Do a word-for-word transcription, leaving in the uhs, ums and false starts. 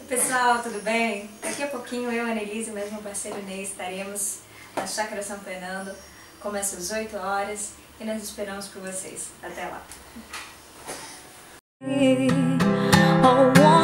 Pessoal, tudo bem? Daqui a pouquinho eu, Hanelise e mais meu parceiro Ney estaremos na Chácara São Fernando. Começa às oito horas e nós esperamos por vocês. Até lá!